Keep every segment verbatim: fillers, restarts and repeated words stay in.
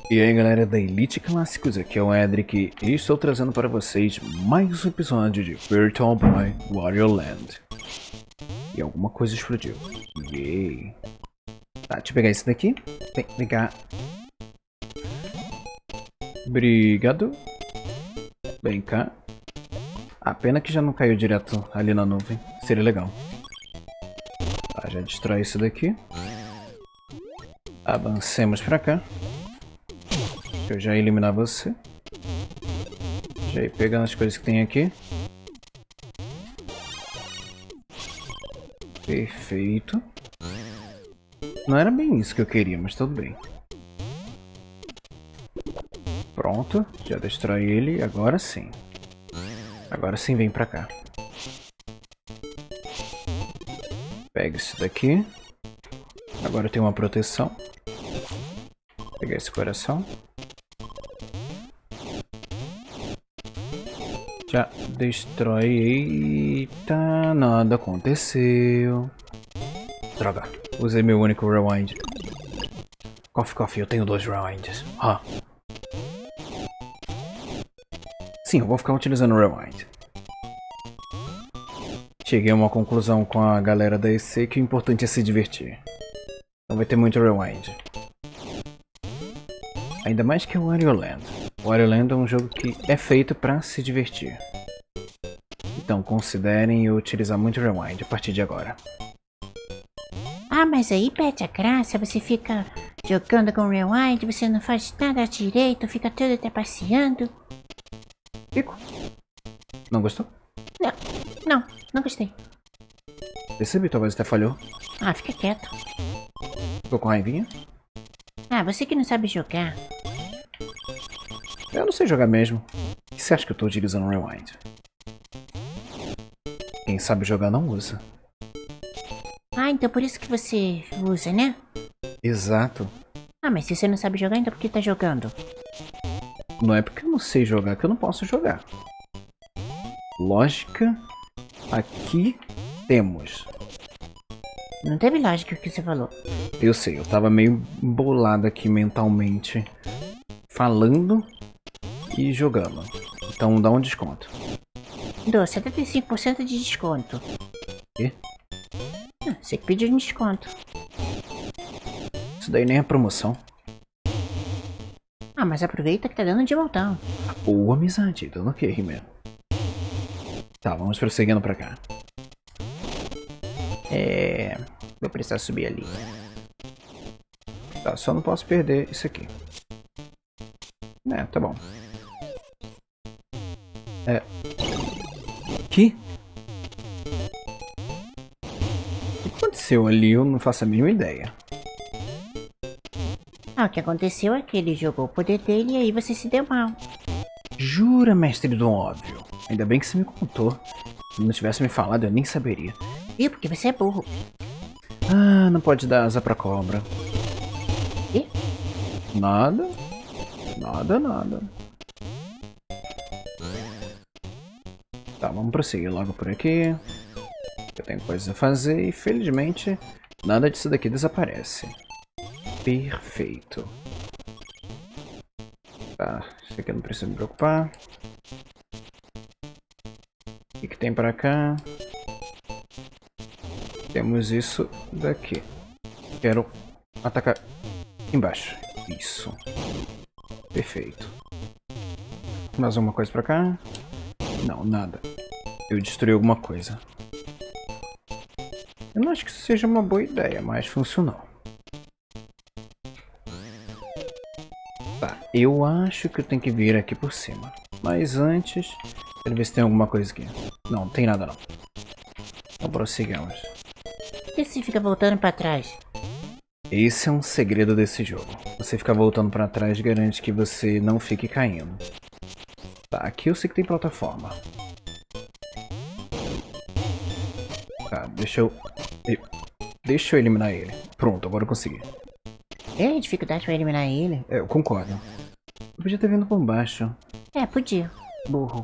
E aí galera da Elite Clássicos, aqui é o Edric e estou trazendo para vocês mais um episódio de Virtual Boy Wario Land. E alguma coisa explodiu. Yay! Tá, deixa eu pegar esse daqui. Vem, vem cá. Obrigado. Vem cá. A pena que já não caiu direto ali na nuvem. Seria legal. Tá, já destrói esse daqui. Avancemos pra cá. Deixa eu já eliminar você. Já ir pegando as coisas que tem aqui. Perfeito. Não era bem isso que eu queria, mas tudo bem. Pronto, já destrói ele. Agora sim. Agora sim vem pra cá. Pega isso daqui. Agora eu tenho uma proteção. Vou pegar esse coração. Já destrói. Eita, nada aconteceu. Droga, usei meu único rewind. Coffee, coffee, eu tenho dois rewinds. Ah. Sim, eu vou ficar utilizando o rewind. Cheguei a uma conclusão com a galera da E C que o importante é se divertir. Não vai ter muito rewind. Ainda mais que o Wario Land. O Wario Land é um jogo que é feito para se divertir. Então considerem eu utilizar muito rewind a partir de agora. Ah, mas aí perde a graça, você fica jogando com rewind, você não faz nada direito, fica todo trapaceando. Fico. Não gostou? Não, não, não gostei. Percebi, talvez até falhou. Ah, fica quieto. Ficou com raivinha? Ah, você que não sabe jogar. Eu não sei jogar mesmo. O que você acha que eu estou utilizando um rewind? Quem sabe jogar não usa. Ah, então por isso que você usa, né? Exato. Ah, mas se você não sabe jogar, então por que tá jogando? Não é porque eu não sei jogar que eu não posso jogar. Lógica, aqui temos. Não teve lógica o que você falou. Eu sei, eu tava meio bolado aqui mentalmente. Falando e jogando. Então dá um desconto. Dou setenta e cinco por cento de desconto. Quê? Ah, você que pediu um desconto. Isso daí nem é promoção. Ah, mas aproveita que tá dando de montão. Ou amizade, dando o que, He-Man? Tá, vamos prosseguindo pra cá. É... Vou precisar subir ali. Tá, só não posso perder isso aqui. É, tá bom. É... Que? O que aconteceu ali? Eu não faço a mínima ideia. Ah, o que aconteceu é que ele jogou o poder dele e aí você se deu mal. Jura, mestre do óbvio? Ainda bem que você me contou. Se não tivesse me falado, eu nem saberia. Viu? Porque você é burro. Ah, não pode dar asa pra cobra. E? Nada. Nada, nada. Tá, vamos prosseguir logo por aqui. Eu tenho coisas a fazer e felizmente nada disso daqui desaparece. Perfeito. Tá, isso aqui eu não preciso me preocupar. O que, que tem pra cá? Temos isso daqui. Quero atacar embaixo. Isso. Perfeito. Mais alguma coisa pra cá? Não, nada. Eu destruí alguma coisa. Eu não acho que isso seja uma boa ideia, mas funcionou. Tá, eu acho que eu tenho que vir aqui por cima. Mas antes, quero ver se tem alguma coisa aqui. Não, não tem nada não. Então prossigamos. Por que você fica voltando pra trás? Esse é um segredo desse jogo. Você ficar voltando pra trás garante que você não fique caindo. Tá, aqui eu sei que tem plataforma. Tá, deixa eu... Deixa eu eliminar ele. Pronto, agora eu consegui. É dificuldade pra eliminar ele? É, eu concordo. Eu podia ter vindo por baixo. É, podia. Burro.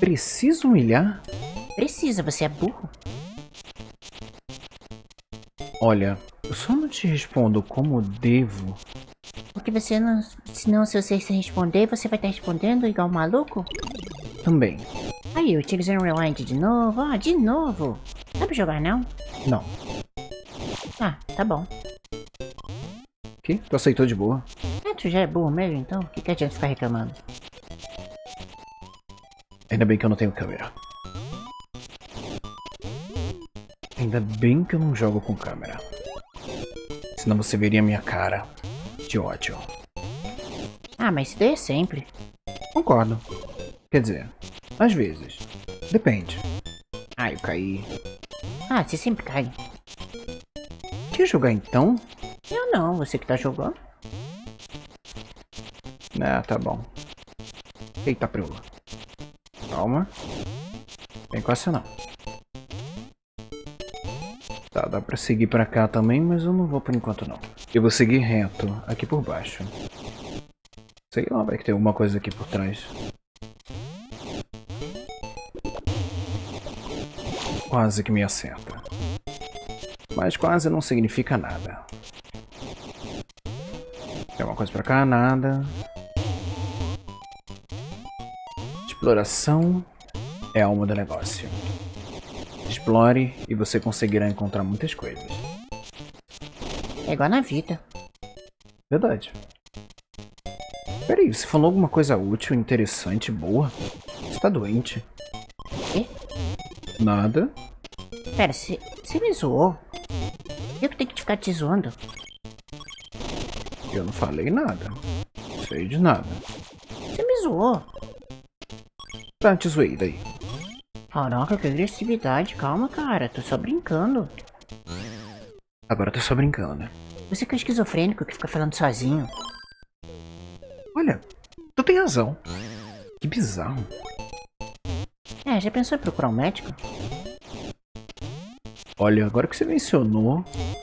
Preciso humilhar? Precisa, você é burro. Olha, eu só não te respondo como devo. Porque você não... Senão, se você se responder, você vai estar respondendo igual um maluco? Também. Aí, o Tigres no Rewind de novo. Ah, de novo. Dá pra jogar, não? Não. Ah, tá bom. Que? Tu aceitou de boa? Ah, tu já é burro mesmo, então? O que, que adianta ficar reclamando? Ainda bem que eu não tenho câmera. Ainda bem que eu não jogo com câmera. Senão você veria minha cara de ódio. Ah, mas isso daí é sempre. Concordo. Quer dizer, às vezes. Depende. Ah, eu caí. Ah, você sempre cai. Quer jogar então? Eu não, você que tá jogando. Ah, tá bom. Eita, preula. Calma. Vem com essa não. Tá, dá pra seguir pra cá também, mas eu não vou por enquanto não. Eu vou seguir reto, aqui por baixo. Sei lá, vai que tem alguma coisa aqui por trás. Quase que me acerta. Mas quase não significa nada. Tem alguma coisa pra cá? Nada. Exploração é a alma do negócio. Explore e você conseguirá encontrar muitas coisas. É igual na vida. Verdade. Peraí, você falou alguma coisa útil, interessante, boa? Você tá doente? Quê? Nada. Pera, você me zoou? Eu que tenho que te ficar te zoando. Eu não falei nada. Sei de nada. Você me zoou. Tá, te zoei daí. Caraca, que agressividade. Calma, cara. Tô só brincando. Agora tô só brincando, né? Você que é esquizofrênico que fica falando sozinho. Olha, tu tem razão. Que bizarro. É, já pensou em procurar um médico? Olha, agora que você mencionou...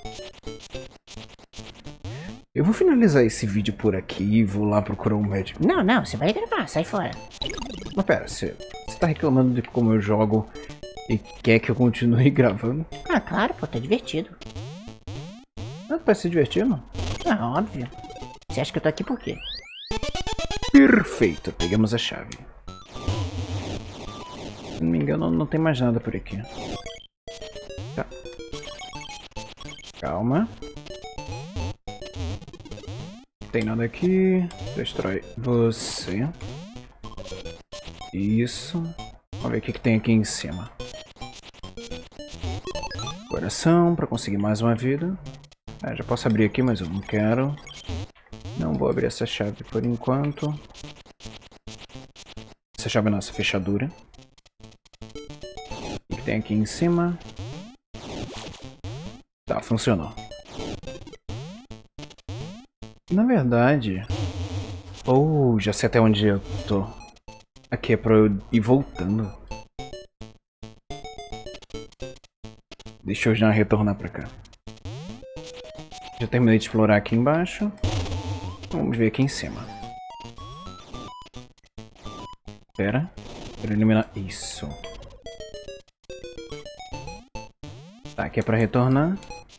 Eu vou finalizar esse vídeo por aqui e vou lá procurar um médico. Não, não. Você vai gravar. Sai fora. Mas pera, você, você tá reclamando de como eu jogo e quer que eu continue gravando? Ah, claro, pô. Tá divertido. Ah, parece ser divertido. Ah, óbvio. Você acha que eu tô aqui por quê? Perfeito, pegamos a chave. Se não me engano, não tem mais nada por aqui. Tá. Calma. Não tem nada aqui. Destrói você. Isso. Vamos ver o que, que tem aqui em cima. Coração, para conseguir mais uma vida. Ah, já posso abrir aqui, mas eu não quero. Não vou abrir essa chave por enquanto. Essa chave é nossa fechadura. O que tem aqui em cima? Tá, funcionou. Na verdade... Oh, já sei até onde eu tô. Aqui é pra eu ir voltando. Deixa eu já retornar pra cá. Já terminei de explorar aqui embaixo. Vamos ver aqui em cima. Pera. Quero eliminar isso. Tá, aqui é pra retornar.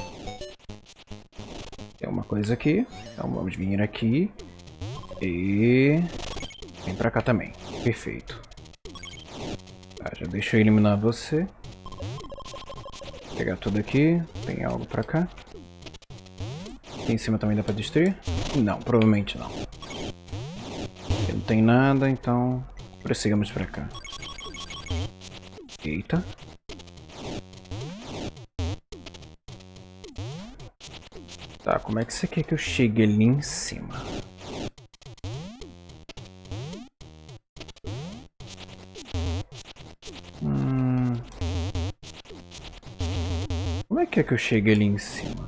Tem uma coisa aqui. Então vamos vir aqui. E... vem pra cá também. Perfeito. Tá, já deixa eu eliminar você. Vou pegar tudo aqui. Tem algo pra cá. Aqui em cima também dá pra destruir? Não, provavelmente não. Aqui não tem nada, então... prossigamos pra cá. Eita. Tá, como é que você quer que eu chegue ali em cima? Hum... Como é que é que eu chegue ali em cima?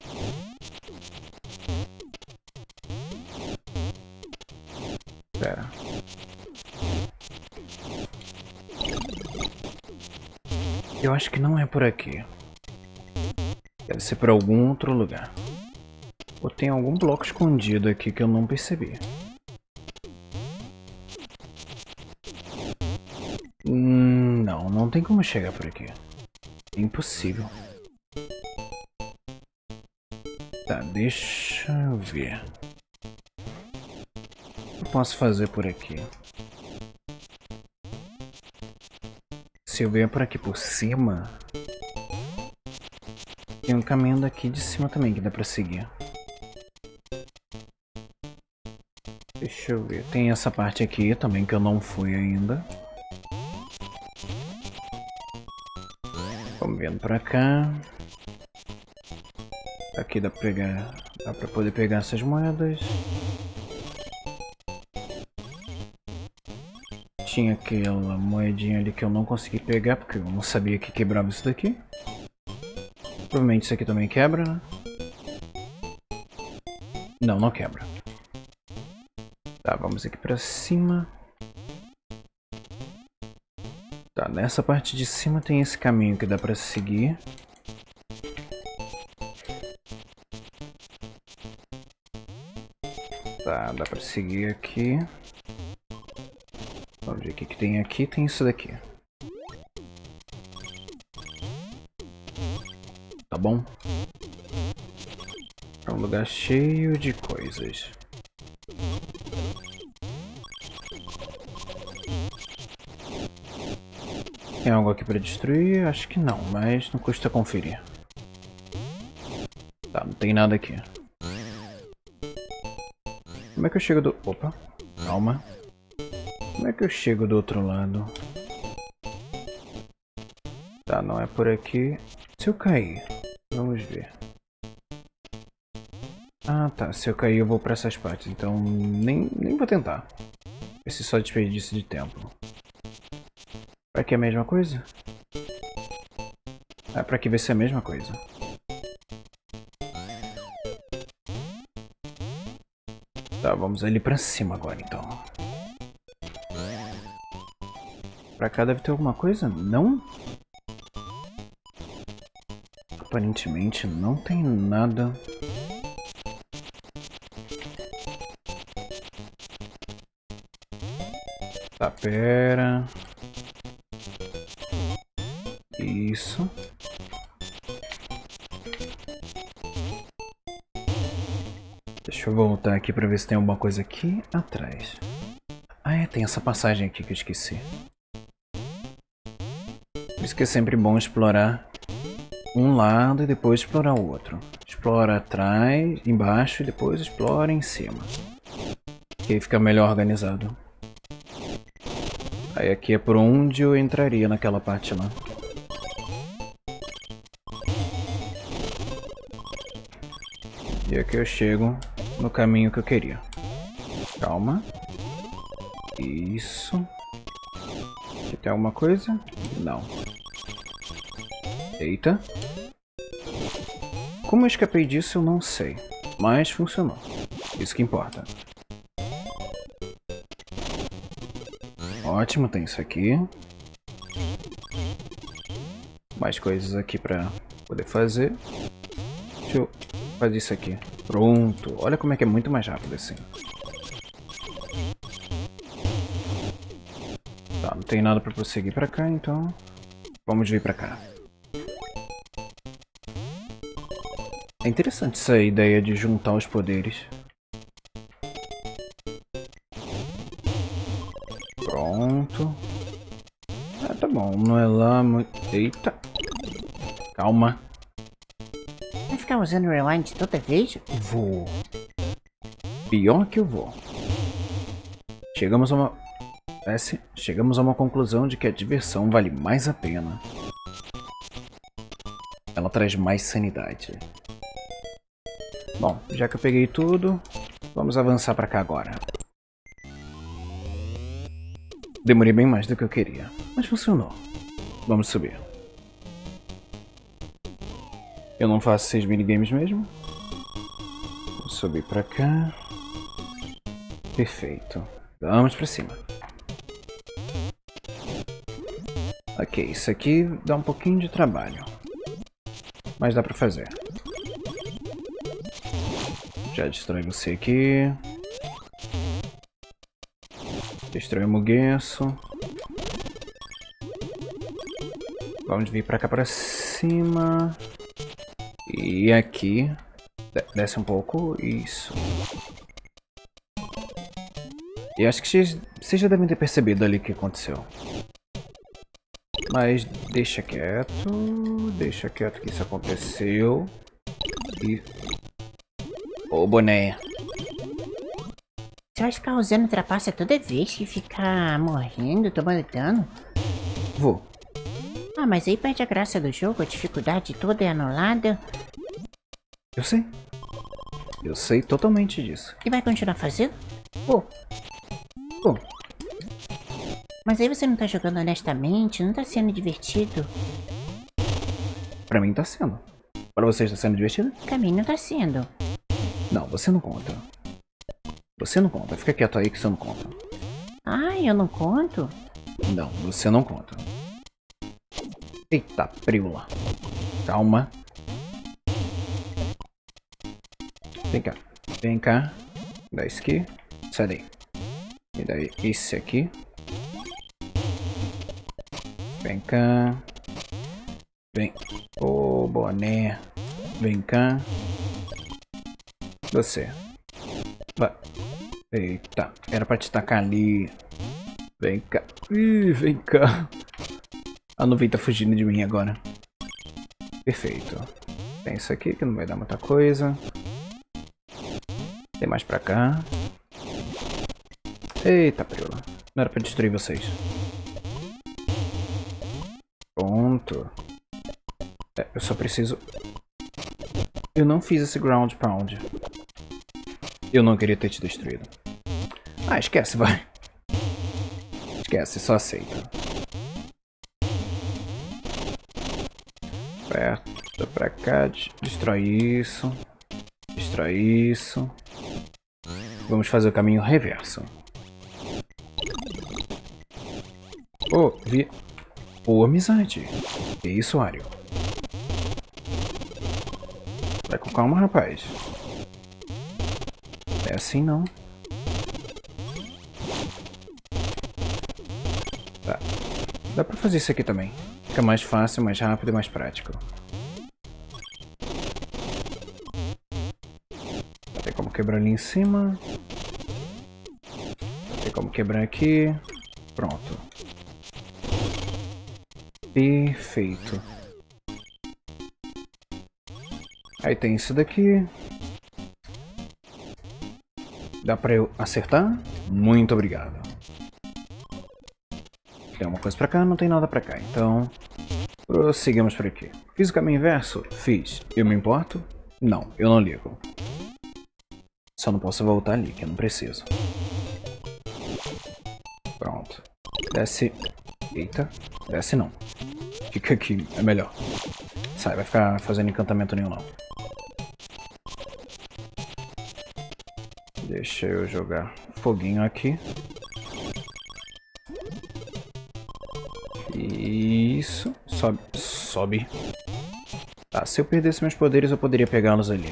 Pera. Eu acho que não é por aqui. Deve ser por algum outro lugar. Ou tem algum bloco escondido aqui que eu não percebi. Hum, não, não tem como chegar por aqui. É impossível. Tá, deixa eu ver. O que eu posso fazer por aqui? Se eu vier por aqui por cima, tem um caminho daqui de cima também que dá pra seguir. Deixa eu ver. Tem essa parte aqui também que eu não fui ainda. Vamos vendo pra cá. Aqui dá pra pegar. Dá pra poder pegar essas moedas. Tinha aquela moedinha ali que eu não consegui pegar porque eu não sabia que quebrava isso daqui. Provavelmente isso aqui também quebra, né? Não, não quebra. Tá, vamos aqui pra cima. Tá, nessa parte de cima tem esse caminho que dá pra seguir. Tá, dá pra seguir aqui. Vamos ver o que que tem aqui. Tem isso daqui. Tá bom? É um lugar cheio de coisas. Tem algo aqui pra destruir? Acho que não, mas não custa conferir. Tá, não tem nada aqui. Como é que eu chego do... Opa, calma. Como é que eu chego do outro lado? Tá, não é por aqui. Se eu cair, vamos ver. Ah, tá. Se eu cair, eu vou pra essas partes. Então, nem, nem vou tentar. Esse só desperdício de tempo. Pra que é a mesma coisa? Ah, pra que vai ser a mesma coisa. Tá, vamos ali pra cima agora, então. Pra cá deve ter alguma coisa? Não? Aparentemente não tem nada. Tá, pera. Isso. Deixa eu voltar aqui pra ver se tem alguma coisa aqui atrás. Ah, é, tem essa passagem aqui que eu esqueci. Por isso que é sempre bom explorar um lado e depois explorar o outro. Explora atrás, embaixo e depois explora em cima. Que aí fica melhor organizado. Aí aqui é por onde eu entraria naquela parte lá. E aqui eu chego no caminho que eu queria. Calma. Isso. Aqui tem alguma coisa? Não. Eita. Como eu escapei disso eu não sei. Mas funcionou. Isso que importa. Ótimo, tem isso aqui. Mais coisas aqui pra poder fazer. Deixa eu fazer isso aqui. Pronto. Olha como é que é muito mais rápido assim. Tá, não tem nada pra prosseguir pra cá, então vamos vir pra cá. É interessante essa ideia de juntar os poderes. Pronto. Ah, tá bom. Não é lá muito... Eita. Calma. Vai ficar usando o rewind toda vez? Vou. Pior que eu vou. Chegamos a uma... S. Chegamos a uma conclusão de que a diversão vale mais a pena. Ela traz mais sanidade. Bom, já que eu peguei tudo, vamos avançar pra cá agora. Demorei bem mais do que eu queria, mas funcionou. Vamos subir. Eu não faço seis minigames mesmo. Vou subir pra cá. Perfeito. Vamos pra cima. Ok, isso aqui dá um pouquinho de trabalho. Mas dá pra fazer. Já destrói você aqui. Destrói o Mugueço. Vamos vir pra cá pra cima. E aqui Desce um pouco, isso. E acho que vocês já devem ter percebido ali o que aconteceu. Mas deixa quieto, deixa quieto que isso aconteceu. E... Ô, boné. Você vai ficar usando trapaça toda vez que ficar morrendo, tomando dano? Vou. Ah, mas aí perde a graça do jogo, a dificuldade toda é anulada. Eu sei. Eu sei totalmente disso. E vai continuar fazendo? Vou. Vou. Mas aí você não tá jogando honestamente, não tá sendo divertido. Pra mim tá sendo. Pra você está sendo divertido? Pra mim não tá sendo. Não, você não conta. Você não conta. Fica quieto aí que você não conta. Ai, eu não conto? Não, você não conta. Eita, preula. Calma. Vem cá. Vem cá. Dá isso aqui. Sai daí. E daí esse aqui. Vem cá. Vem. Ô, oh, boné. Vem cá. Você. Vai. Eita. Era pra te tacar ali. Vem cá. Ih, vem cá. A nuvem tá fugindo de mim agora. Perfeito. Tem isso aqui que não vai dar muita coisa. Tem mais pra cá. Eita, preula. Não era pra destruir vocês. Pronto. É, eu só preciso... Eu não fiz esse ground pound. Eu não queria ter te destruído. Ah, esquece, vai. Esquece, só aceita. Perto pra cá, destrói isso. Destrói isso. Vamos fazer o caminho reverso. Oh, vi... Oh, amizade. Que isso, Wario? Vai com calma, rapaz. É assim, não. Tá. Dá pra fazer isso aqui também. Fica mais fácil, mais rápido e mais prático. Tem como quebrar ali em cima. Tem como quebrar aqui. Pronto. Perfeito. Aí tem isso daqui. Dá pra eu acertar? Muito obrigado. Tem uma coisa pra cá, não tem nada pra cá. Então, prosseguimos por aqui. Fiz o caminho inverso? Fiz. Eu me importo? Não, eu não ligo. Só não posso voltar ali, que eu não preciso. Pronto. Desce. Eita. Desce não. Fica aqui, é melhor. Sai, vai ficar fazendo encantamento nenhum não. Deixa eu jogar foguinho aqui. Isso. Sobe. Sobe. Tá, se eu perdesse meus poderes eu poderia pegá-los ali.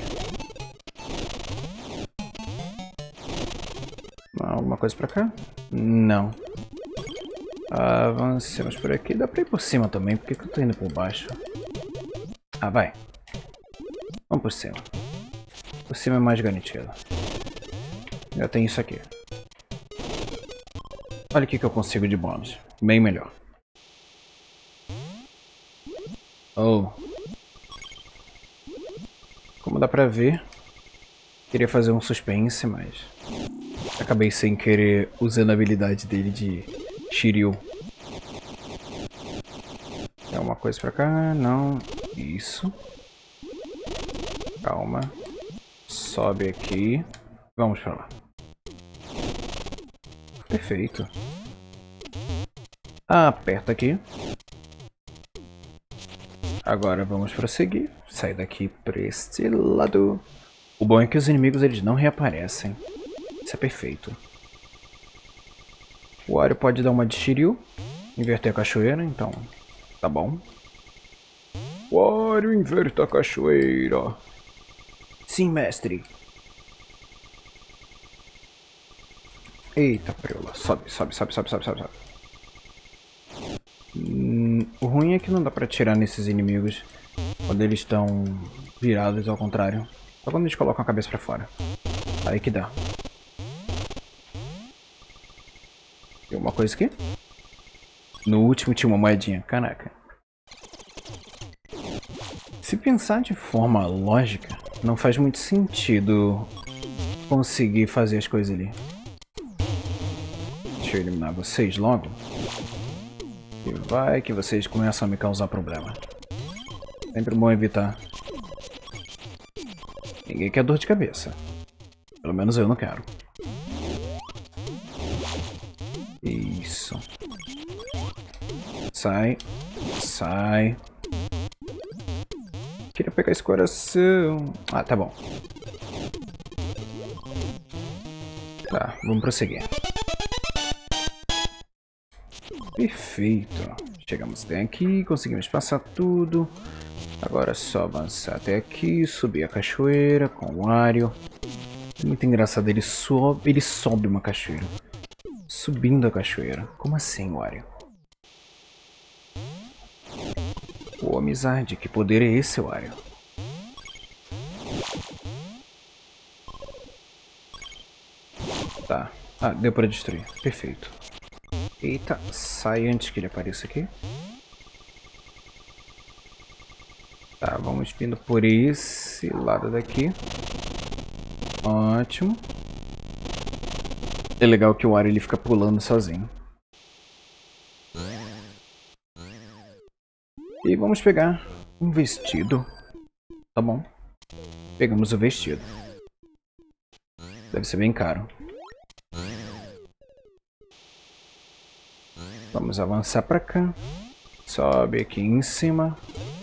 Alguma coisa pra cá? Não. Avancemos por aqui. Dá pra ir por cima também. Por que que eu tô indo por baixo? Ah, vai. Vamos por cima. Por cima é mais garantido. Já tem isso aqui. Olha o que que eu consigo de bônus. Bem melhor. Oh. Como dá pra ver, queria fazer um suspense, mas acabei sem querer usando a habilidade dele de Shiryu. Tem alguma coisa pra cá? Não. Isso. Calma. Sobe aqui. Vamos pra lá. Perfeito. Aperta aqui. Agora vamos prosseguir. Sai daqui para este lado. O bom é que os inimigos eles não reaparecem. Isso é perfeito. O Wario pode dar uma de Shiryu. Inverter a cachoeira, então tá bom. Wario inverta a cachoeira. Sim, mestre. Eita, preula. Sobe, sobe, sobe, sobe, sobe, sobe, sobe. Hum, o ruim é que não dá pra atirar nesses inimigos quando eles estão virados ao contrário. Só quando eles colocam a cabeça pra fora. Aí que dá. Tem uma coisa aqui? No último tinha uma moedinha. Caraca. Se pensar de forma lógica, não faz muito sentido conseguir fazer as coisas ali. Deixa eu eliminar vocês logo. E vai que vocês começam a me causar problema. Sempre bom evitar. Ninguém quer dor de cabeça. Pelo menos eu não quero. Isso. Sai. Sai. Queria pegar esse coração. Ah, tá bom. Tá, vamos prosseguir. Perfeito. Chegamos até aqui, conseguimos passar tudo. Agora é só avançar até aqui, subir a cachoeira com o Wario. É muito engraçado, ele sobe, ele sobe uma cachoeira. Subindo a cachoeira. Como assim, Wario? Pô, amizade, que poder é esse, Wario? Tá. Ah, deu pra destruir. Perfeito. Eita, sai antes que ele apareça aqui. Tá, vamos vindo por esse lado daqui. Ótimo. É legal que o Wario ele fica pulando sozinho. E vamos pegar um vestido. Tá bom. Pegamos o vestido. Deve ser bem caro. Vamos avançar pra cá. Sobe aqui em cima.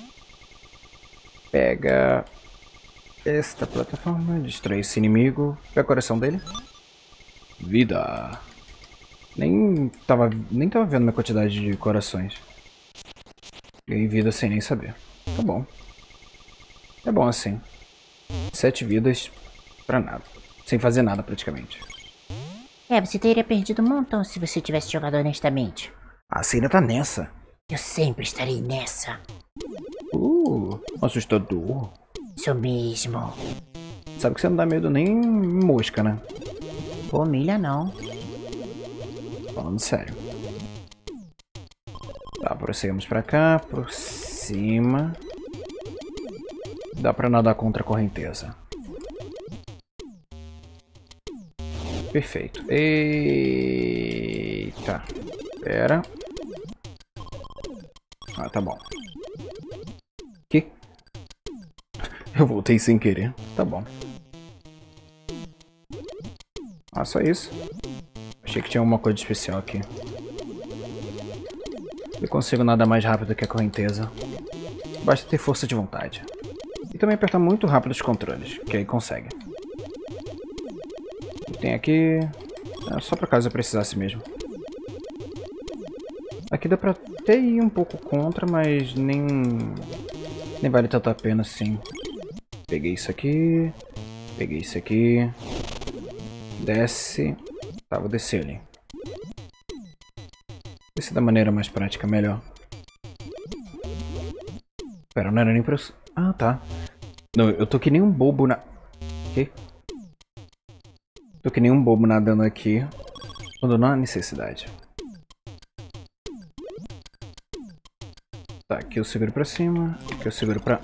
Pega esta plataforma. Destrói esse inimigo. Pega o coração dele. Vida. Nem tava, nem tava vendo minha quantidade de corações. Ganhei vida sem nem saber. Tá bom. É bom assim. Sete vidas pra nada. Sem fazer nada praticamente. É, você teria perdido um montão se você tivesse jogado honestamente. A cena tá nessa. Eu sempre estarei nessa. Uh, assustador. Isso mesmo. Sabe que você não dá medo nem mosca, né? Pô, milha não. Falando sério. Tá, prosseguimos pra cá, por cima. Dá pra nadar contra a correnteza. Perfeito. Eita. Pera. Ah, tá bom. Que? Eu voltei sem querer. Tá bom. Ah, só isso. Achei que tinha alguma coisa especial aqui. Eu consigo nadar mais rápido que a correnteza. Basta ter força de vontade. E também apertar muito rápido os controles, que aí consegue. E tem aqui... É só pra caso eu precisasse mesmo. Aqui dá pra até ir um pouco contra, mas nem... Nem vale tanto a pena assim. Peguei isso aqui. Peguei isso aqui. Desce. Tá, vou descer ali. Descer da maneira mais prática, melhor. Pera, não era nem pra... Ah, tá. Não, eu tô que nem um bobo na... Que? Tô que nem um bobo nadando aqui. Quando não há necessidade. Tá, aqui eu seguro pra cima. Aqui eu seguro pra...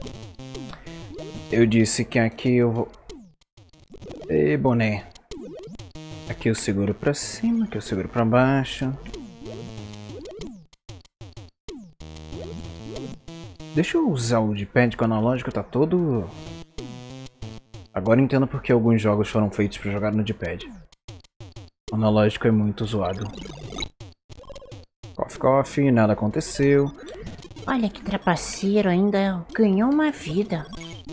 Eu disse que aqui eu vou... Ei, boné. Aqui eu seguro pra cima, aqui eu seguro pra baixo. Deixa eu usar o D-pad, que o analógico tá todo... Agora eu entendo porque alguns jogos foram feitos pra jogar no D-pad. O analógico é muito zoado. Coffee, coffee, nada aconteceu. Olha que trapaceiro, ainda ganhou uma vida.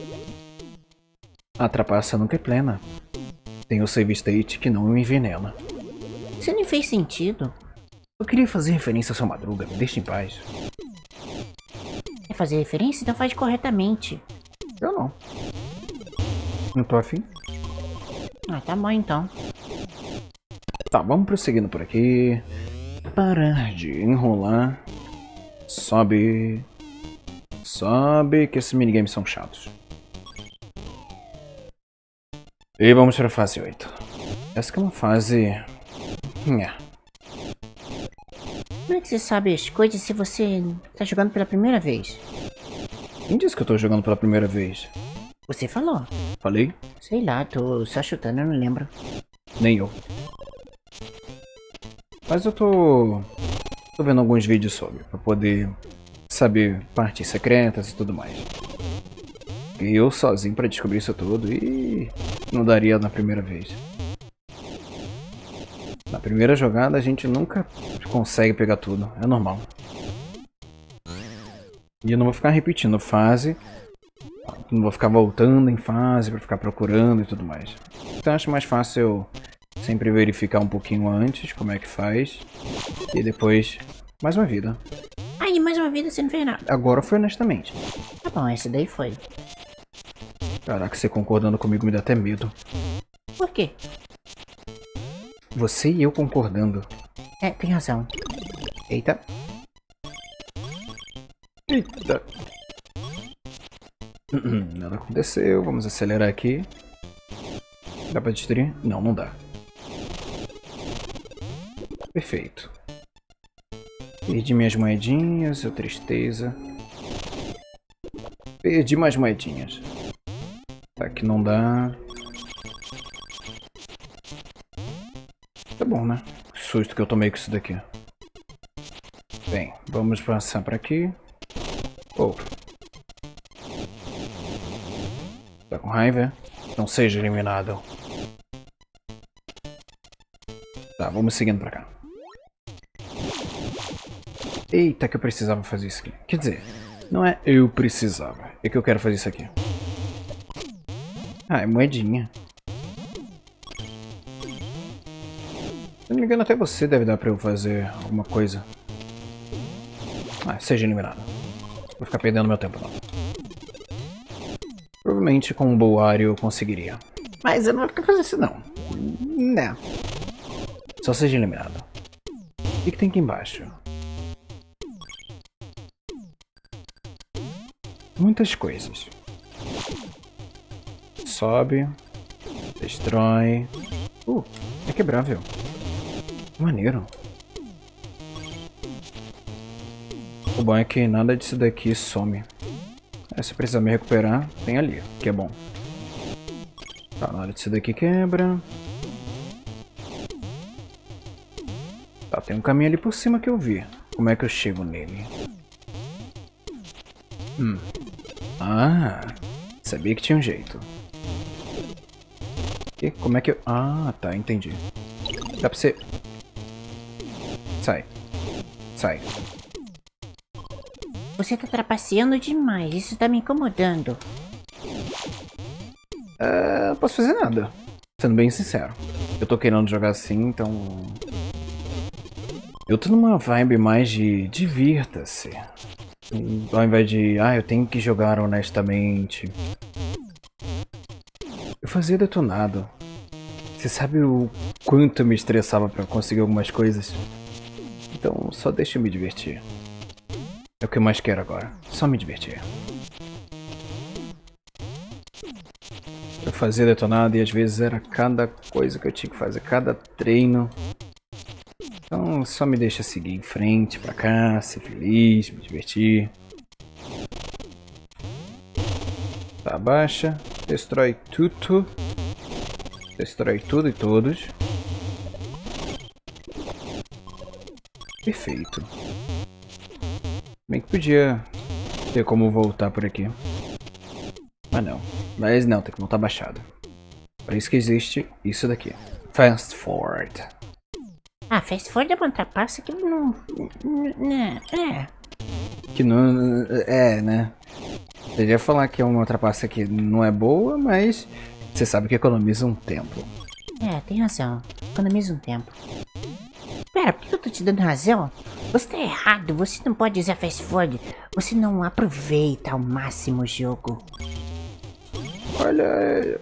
A trapaça nunca é plena. Tem o save state que não me envenena. Isso não fez sentido. Eu queria fazer referência ao seu Madruga, me deixa em paz. Quer fazer referência? Então faz corretamente. Eu não. Não tô afim. Ah, tá bom então. Tá, vamos prosseguindo por aqui. Parar de enrolar. Sobe. Sobe, que esses minigames são chatos. E vamos para a fase oito. Essa que é uma fase... Nha. Como é que você sabe as coisas se você tá jogando pela primeira vez? Quem disse que eu tô jogando pela primeira vez? Você falou. Falei? Sei lá, tô só chutando, eu não lembro. Nem eu. Mas eu tô... Tô vendo alguns vídeos sobre, pra poder saber partes secretas e tudo mais. E eu sozinho pra descobrir isso tudo e... não daria na primeira vez. Na primeira jogada a gente nunca consegue pegar tudo, é normal. E eu não vou ficar repetindo fase, não vou ficar voltando em fase pra ficar procurando e tudo mais. Então acho mais fácil eu sempre verificar um pouquinho antes como é que faz. E depois, mais uma vida. Ai, mais uma vida você não fez nada. Agora foi honestamente. Tá bom, essa daí foi. Caraca, você concordando comigo me dá até medo. Por quê? Você e eu concordando. É, tem razão. Eita. Eita. Nada aconteceu, vamos acelerar aqui. Dá pra destruir? Não, não dá. Perfeito. Perdi minhas moedinhas, oh, tristeza. Perdi mais moedinhas. Tá, que não dá. Tá bom, né? Que susto que eu tomei com isso daqui. Bem, vamos passar pra aqui. Oh. Tá com raiva? Não seja eliminado. Tá, vamos seguindo pra cá. Eita, que eu precisava fazer isso aqui. Quer dizer, não é eu precisava. É que eu quero fazer isso aqui. Ah, é moedinha. Se não me engano, até você deve dar pra eu fazer alguma coisa. Ah, seja eliminado. Vou ficar perdendo meu tempo, não. Provavelmente com um Boario eu conseguiria. Mas eu não vou ficar fazendo isso, não. Não. Só seja eliminado. O que, que tem aqui embaixo? Muitas coisas. Sobe. Destrói. Uh, é quebrável. Maneiro. O bom é que nada disso daqui some. É, se precisar me recuperar, tem ali, que é bom. Tá, nada disso daqui quebra. Tá, tem um caminho ali por cima que eu vi. Como é que eu chego nele? Hum. Ah, sabia que tinha um jeito. E como é que eu... Ah, tá, entendi. Dá pra você... Sai. Sai. Você tá trapaceando demais, isso tá me incomodando. É, não posso fazer nada. Sendo bem sincero. Eu tô querendo jogar assim, então... Eu tô numa vibe mais de divirta-se. Ao invés de, ah, eu tenho que jogar honestamente. Eu fazia detonado. Você sabe o quanto eu me estressava pra conseguir algumas coisas? Então só deixa eu me divertir. É o que eu mais quero agora. Só me divertir. Eu fazia detonado e às vezes era cada coisa que eu tinha que fazer, cada treino. Então só me deixa seguir em frente, pra cá, ser feliz, me divertir. Tá, abaixa, destrói tudo. Destrói tudo e todos. Perfeito. Bem que podia ter como voltar por aqui. Mas não. Mas não, tem que voltar baixado. Para isso que existe isso daqui. Fast Forward. Ah, Fast Forward é uma trapaça que não... Né, é. Que não... É, né? Eu ia falar que é uma trapaça que não é boa, mas... Você sabe que economiza um tempo. É, tem razão. Economiza um tempo. Pera, por que eu tô te dando razão? Você tá errado, você não pode usar Fast Forward. Você não aproveita ao máximo o jogo. Olha...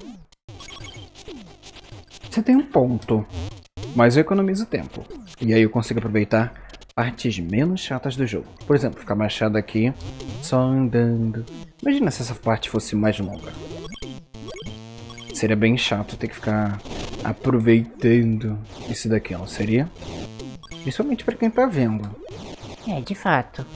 Você tem um ponto. Mas eu economizo tempo. E aí eu consigo aproveitar partes menos chatas do jogo. Por exemplo, ficar baixado aqui, só andando. Imagina se essa parte fosse mais longa. Seria bem chato ter que ficar aproveitando isso daqui, não seria? Principalmente pra quem tá vendo. É, de fato.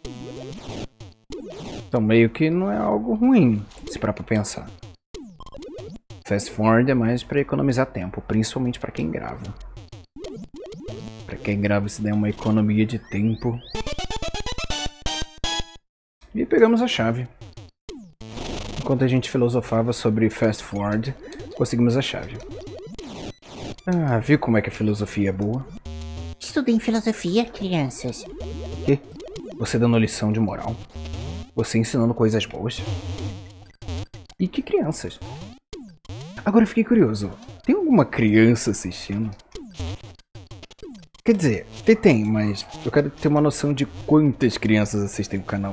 Então meio que não é algo ruim, se parar pra pensar. Fast forward é mais pra economizar tempo, principalmente pra quem grava. Pra quem grava isso daí é uma economia de tempo. E pegamos a chave. Enquanto a gente filosofava sobre fast forward, conseguimos a chave. Ah, viu como é que a filosofia é boa? Estudem filosofia, crianças. Que? Você dando lição de moral? Você ensinando coisas boas? E que crianças? Agora eu fiquei curioso. Tem alguma criança assistindo? Quer dizer, tem, tem, mas eu quero ter uma noção de quantas crianças assistem o canal.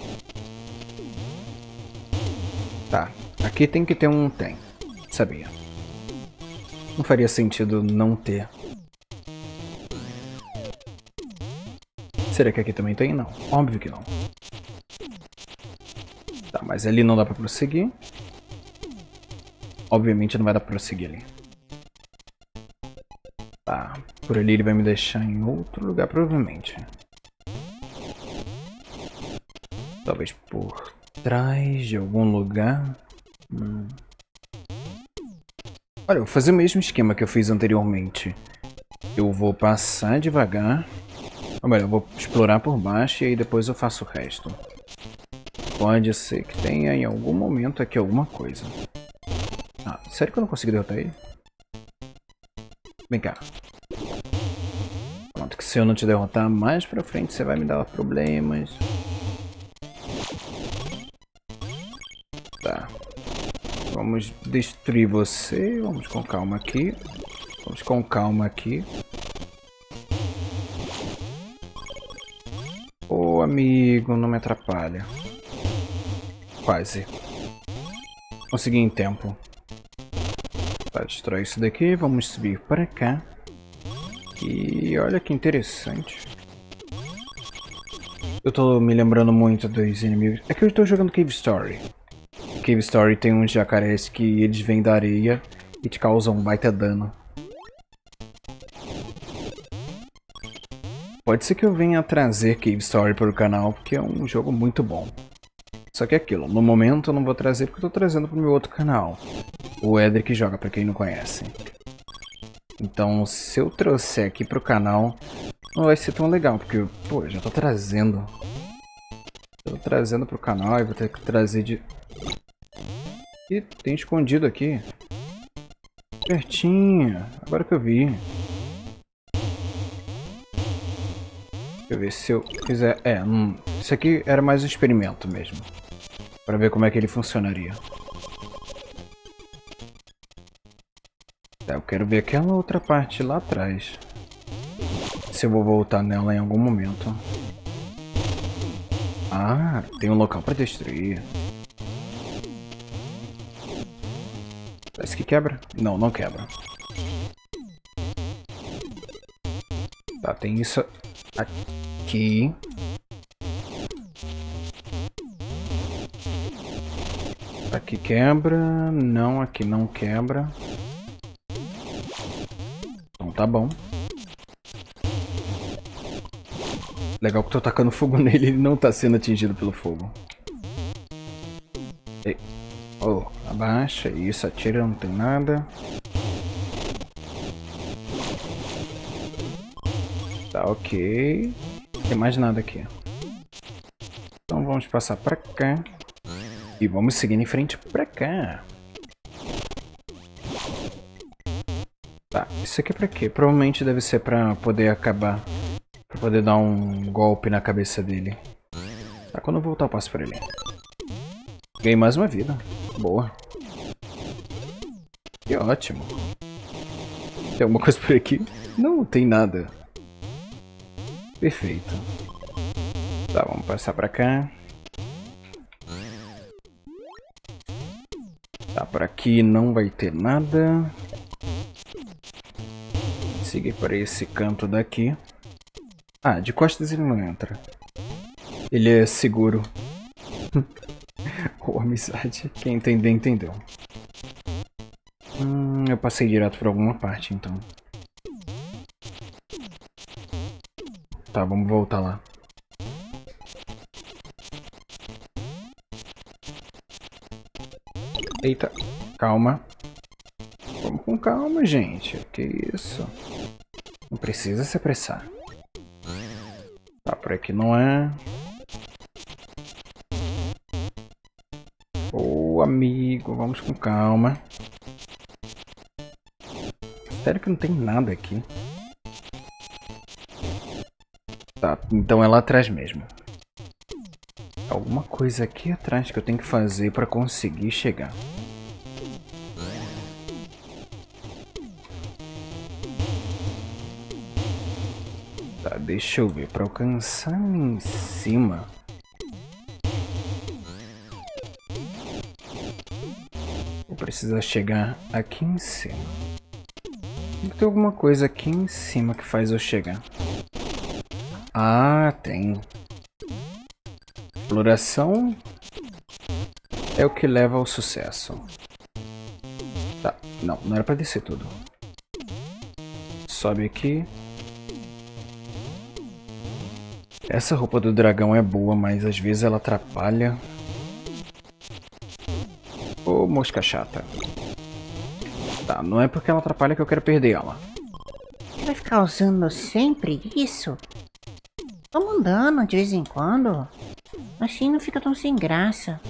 Tá, aqui tem que ter um tem. Sabia. Não faria sentido não ter. Será que aqui também tem? Não. Óbvio que não. Tá, mas ali não dá pra prosseguir. Obviamente não vai dar pra prosseguir ali. Tá, por ali ele vai me deixar em outro lugar, provavelmente. Talvez por trás de algum lugar. Hum. Olha, eu vou fazer o mesmo esquema que eu fiz anteriormente. Eu vou passar devagar. Ou melhor, eu vou explorar por baixo e aí depois eu faço o resto. Pode ser que tenha em algum momento aqui alguma coisa. Ah, sério que eu não consigo derrotar ele? Vem cá. Pronto, que se eu não te derrotar mais pra frente você vai me dar problemas. Tá. Vamos destruir você. Vamos com calma aqui. Vamos com calma aqui. Ô amigo, não me atrapalha. Quase. Consegui em tempo. Tá, destrói isso daqui. Vamos subir para cá. E olha que interessante. Eu tô me lembrando muito dos inimigos. É que eu estou jogando Cave Story. Cave Story tem uns jacarés que eles vêm da areia e te causam um baita dano. Pode ser que eu venha trazer Cave Story para o canal, porque é um jogo muito bom. Só que é aquilo, no momento eu não vou trazer porque eu tô trazendo pro meu outro canal. O Edric Joga, pra quem não conhece. Então, se eu trouxer aqui pro canal, não vai ser tão legal, porque, pô, eu já tô trazendo. Eu tô trazendo pro canal e vou ter que trazer de... Ih, tem escondido aqui. Pertinho, agora que eu vi. Deixa eu ver se eu fizer... É, hum, isso aqui era mais um experimento mesmo. Pra ver como é que ele funcionaria. Tá, eu quero ver aquela outra parte lá atrás. Se eu vou voltar nela em algum momento. Ah, tem um local pra destruir. Parece que quebra? Não, não quebra. Tá, tem isso aqui. Aqui quebra. Não, aqui não quebra. Então tá bom. Legal que eu tô tacando fogo nele e ele não tá sendo atingido pelo fogo. E... Oh, abaixa. Isso, atira, não tem nada. Tá, ok. Não tem mais nada aqui. Então vamos passar pra cá. E vamos seguir em frente pra cá. Tá, isso aqui é pra quê? Provavelmente deve ser pra poder acabar. Pra poder dar um golpe na cabeça dele. Tá, quando eu voltar eu passo por ele. Ganhei mais uma vida. Boa. Que ótimo. Tem alguma coisa por aqui? Não, não tem nada. Perfeito. Tá, vamos passar pra cá. Tá, por aqui não vai ter nada. Seguir para esse canto daqui. Ah, de costas ele não entra. Ele é seguro. Ou oh, amizade. Quem entender, entendeu. Hum, eu passei direto por alguma parte, então. Tá, vamos voltar lá. Eita, calma. Vamos com calma, gente. Que isso? Não precisa se apressar. Tá, por aqui não é. Ô, amigo, vamos com calma. Sério que não tem nada aqui. Tá, então é lá atrás mesmo. Alguma coisa aqui atrás que eu tenho que fazer pra conseguir chegar. Tá, deixa eu ver. Pra alcançar em cima... vou precisar chegar aqui em cima. Tem que ter alguma coisa aqui em cima que faz eu chegar. Ah, tem. Exploração é o que leva ao sucesso. Tá, não, não era pra descer tudo. Sobe aqui. Essa roupa do dragão é boa, mas às vezes ela atrapalha. Ô, mosca chata. Tá, não é porque ela atrapalha que eu quero perder ela. Você vai ficar usando sempre isso? Tô mandando de vez em quando. Assim não fica tão sem graça.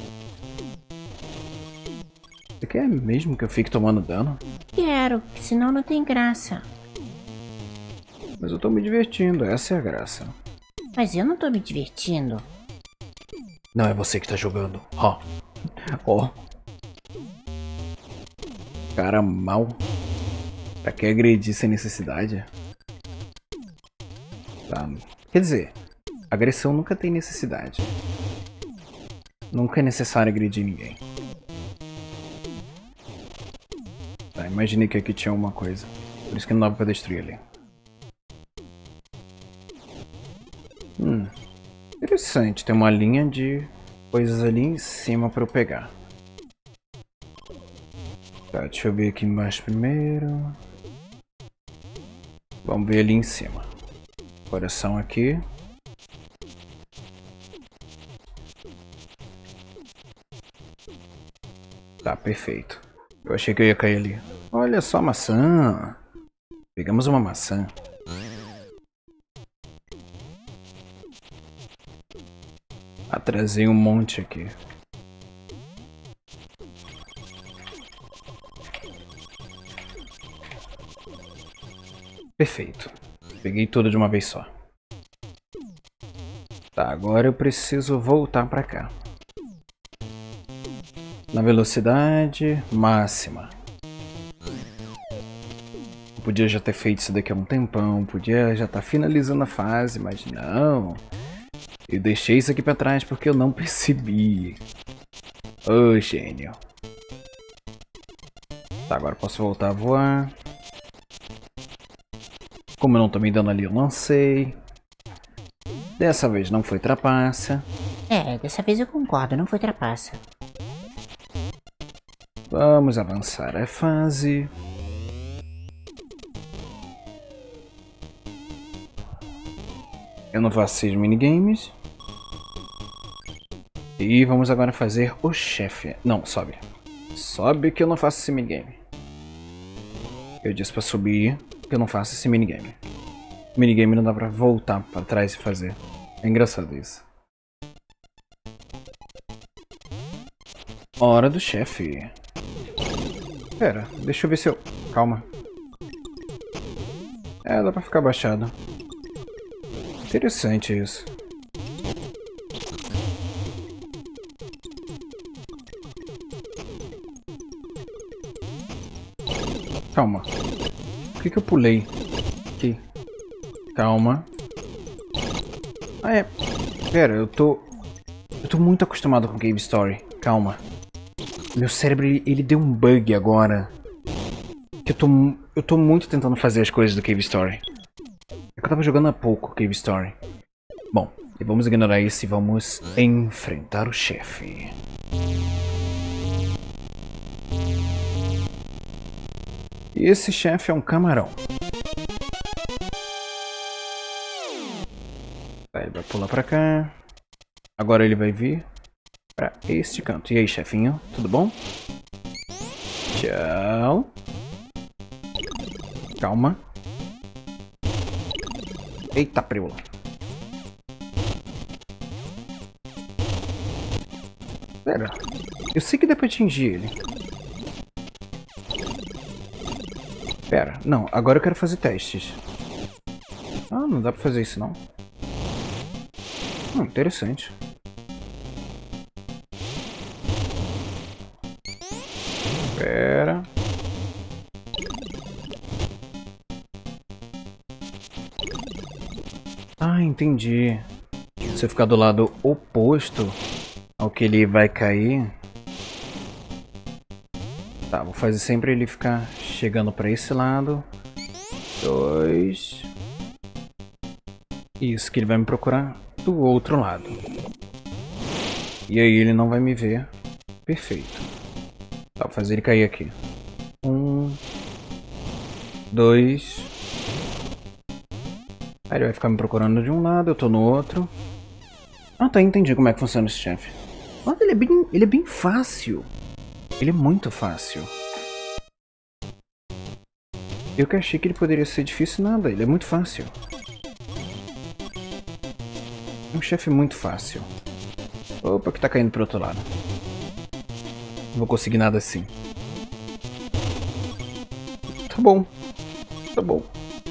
Você quer mesmo que eu fique tomando dano? Quero, senão não tem graça. Mas eu tô me divertindo, essa é a graça. Mas eu não tô me divertindo. Não é você que tá jogando. Ó. Ó. Cara mal. Pra que agredir sem necessidade? Tá. Quer dizer, agressão nunca tem necessidade. Nunca é necessário agredir ninguém. Tá, imaginei que aqui tinha alguma coisa. Por isso que não dava pra destruir ali. Hum. Interessante, tem uma linha de coisas ali em cima pra eu pegar. Tá, deixa eu ver aqui embaixo primeiro. Vamos ver ali em cima. Coração aqui. Tá, perfeito. Eu achei que eu ia cair ali. Olha só a maçã. Pegamos uma maçã. Atrasei um monte aqui. Perfeito. Peguei tudo de uma vez só. Tá, agora eu preciso voltar pra cá. Na velocidade máxima. Eu podia já ter feito isso daqui há um tempão. Podia já estar finalizando a fase, mas não. Eu deixei isso aqui pra trás porque eu não percebi. Ô, gênio. Tá, agora posso voltar a voar. Como eu não tô me dando ali, eu lancei. Dessa vez não foi trapaça. É, dessa vez eu concordo, não foi trapaça. Vamos avançar a fase. Eu não faço esses minigames. E vamos agora fazer o chefe. Não, sobe. Sobe que eu não faço esse minigame. Eu disse pra subir que eu não faço esse minigame. Minigame não dá pra voltar pra trás e fazer. É engraçado isso. Hora do chefe. Pera, deixa eu ver se eu... Calma. É, dá pra ficar abaixado. Interessante isso. Calma. Por que que eu pulei? Aqui. Calma. Ah, é. Pera, eu tô... Eu tô muito acostumado com Cave Story. Calma. Meu cérebro, ele, ele deu um bug agora. Que eu tô... Eu tô muito tentando fazer as coisas do Cave Story. É que eu tava jogando há pouco Cave Story. Bom, e vamos ignorar isso e vamos enfrentar o chefe. E esse chefe é um camarão. Tá, ele vai pular pra cá. Agora ele vai vir pra este canto. E aí, chefinho? Tudo bom? Tchau. Calma. Eita, preula. Pera. Eu sei que dá pra atingir ele. Pera. Não, agora eu quero fazer testes. Ah, não dá pra fazer isso não. Hum, interessante. Pera. Ah, entendi. Se eu ficar do lado oposto ao que ele vai cair... Tá, vou fazer sempre ele ficar chegando pra esse lado. Dois. Isso, que ele vai me procurar do outro lado. E aí ele não vai me ver. Perfeito. Tá, vou fazer ele cair aqui. Um. Dois. Aí ele vai ficar me procurando de um lado, eu tô no outro. Ah, tá, entendi como é que funciona esse chefe. Olha, ele é bem, ele é bem fácil. Ele é muito fácil. Eu que achei que ele poderia ser difícil, nada. Ele é muito fácil. É um chefe muito fácil. Opa, que tá caindo pro outro lado. Não vou conseguir nada assim. Tá bom. Tá bom.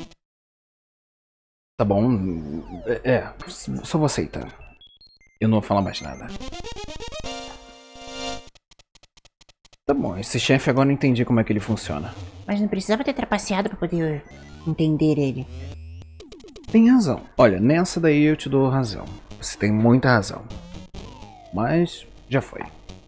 Tá bom. É, é, só vou aceitar. Eu não vou falar mais nada. Tá bom, esse chefe agora eu entendi como é que ele funciona. Mas não precisava ter trapaceado pra poder entender ele. Tem razão. Olha, nessa daí eu te dou razão. Você tem muita razão. Mas já foi.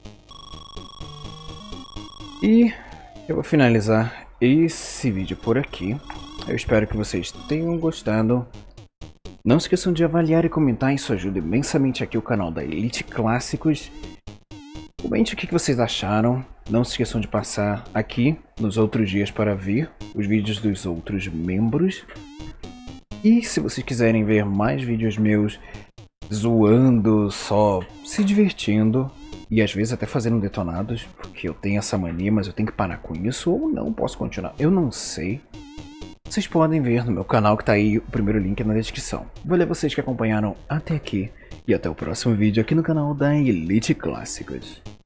E eu vou finalizar esse vídeo por aqui. Eu espero que vocês tenham gostado. Não esqueçam de avaliar e comentar, isso ajuda imensamente aqui o canal da Elite Clássicos. Comente o que vocês acharam. Não se esqueçam de passar aqui nos outros dias para ver os vídeos dos outros membros. E se vocês quiserem ver mais vídeos meus zoando, só se divertindo e às vezes até fazendo detonados, porque eu tenho essa mania, mas eu tenho que parar com isso ou não posso continuar, eu não sei. Vocês podem ver no meu canal que tá aí, o primeiro link na descrição. Valeu vocês que acompanharam até aqui e até o próximo vídeo aqui no canal da Elite Clássicos.